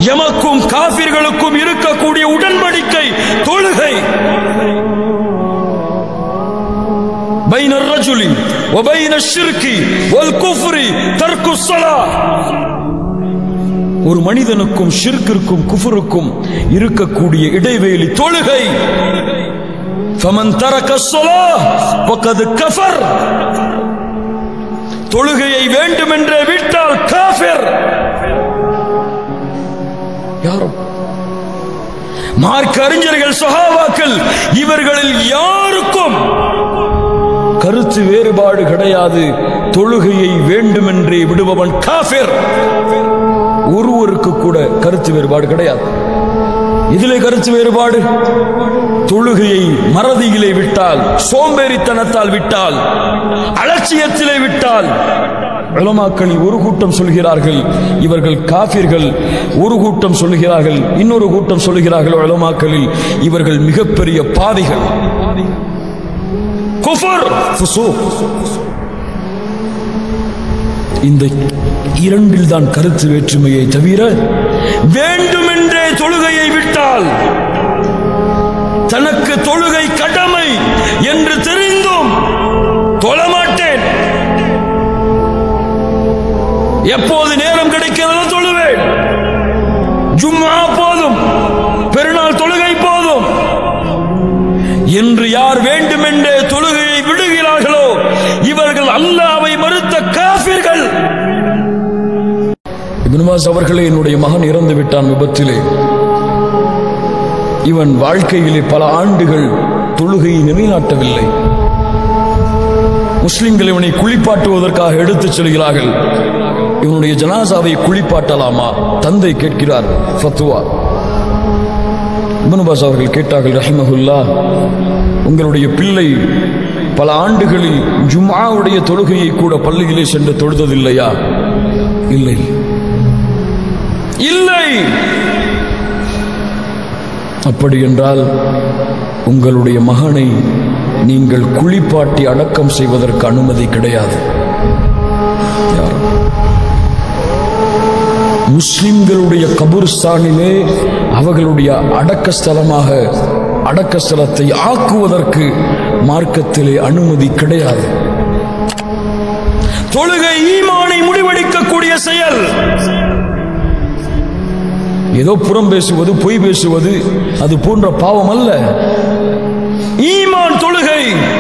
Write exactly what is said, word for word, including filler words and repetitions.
எமக்கும் காபிர்களுக்கும் இருக்கக்கூடிய உடன்படிக்கை தொழுகை. பைன الرجل وبين الشرك والكفر ترك الصلاة. ஒரு மனிதனுக்கும் ஷிர்கிற்கும் குஃபருக்கும் இருக்கக்கூடிய இடைவேளை தொழுகை. فمن ترك الصلاة فقد كفر. தொழுகையை வேண்டுமென்றே விட்டால் காஃபிர். யாரும் மார்க்க அறிஞர்கள் சஹாபாக்கள் இவர்களில் யாருக்கும் கருத்து வேறுபாடு கிடையாது. தொழுகையை வேண்டுமென்றே விடுபவன் காஃபிர். ஒருவருக்கு கூட கருத்து வேறுபாடு கிடையாது. இதிலே கருத்து வேறுபாடு தொழுகையை மறதியிலே விட்டால், சோம்பேறித்தனத்தால் விட்டால், அலட்சியத்திலே விட்டால், உலமாக்களில் ஒரு கூட்டம் சொல்கிறார்கள் இவர்கள் காஃபிர்கள், ஒரு கூட்டம் சொல்கிறார்கள், இன்னொரு கூட்டம் சொல்கிறார்கள் உலமாக்களில் இவர்கள் மிகப்பெரிய பாவிகள். குஃபர், ஃபுசூக். இந்த இரண்டில் தான் கருத்து வேற்றுமையை தவிர வேண்டுமென்றே தொழுகையை விட்டால், தனக்கு தொழுகை கடமை என்று தெரிந்தும் தொழமாட்டேன், எப்போது நேரம் கிடைக்கிறதோ தொழுவேன், ஜும்ஆ போதும், பெருநாள் தொழுகை போதும் என்று யார் வேண்டுமென்றே தொழுகையை விடுகிறார்களோ இவர்கள் அல்லாஹ்வை மறுத்த காஃபிர்கள். இப்னு மாஸ் அவர்களே, என்னுடைய மகன் இறந்து விட்டான் விபத்திலே. இவன் வாழ்க்கையிலே பல ஆண்டுகள் தொழுகையை நிலைநாட்டவில்லை. முஸ்லிம்கள் இவனை குளிப்பாட்டுவதற்காக எடுத்துச் செல்கிறார்கள். இவனுடைய ஜனாசாவை குளிப்பாட்டலாமா? தந்தை கேட்கிறார் ஃபத்வா. இப்னு பாஸ் அவர்கள் கேட்டார்கள், ரஹிமஹுல்லாஹ், உங்களுடைய பிள்ளை பல ஆண்டுகளில் ஜும்ஆவுடைய தொழுகையை கூட பள்ளியிலே சென்று தொழுததில்லையா? இல்லை. இல்லை. அப்படி என்றால் உங்களுடைய மகனை நீங்கள் குளிப்பாட்டி அடக்கம் செய்வதற்கு அனுமதி கிடையாது. முஸ்லிம்களுடைய கபூர்ஸ்தானிலே அவர்களுடைய அடக்க ஸ்தலமாக அடக்க ஸ்தலத்தை ஆக்குவதற்கு மார்க்கத்திலே அனுமதி கிடையாது. தொழுகை ஈமானை முடிவெடுக்கக்கூடிய செயல். ஏதோ புறம் பேசுவது, பொய் பேசுவது அது போன்ற பாவம் அல்ல. ஈமான் தொழுகை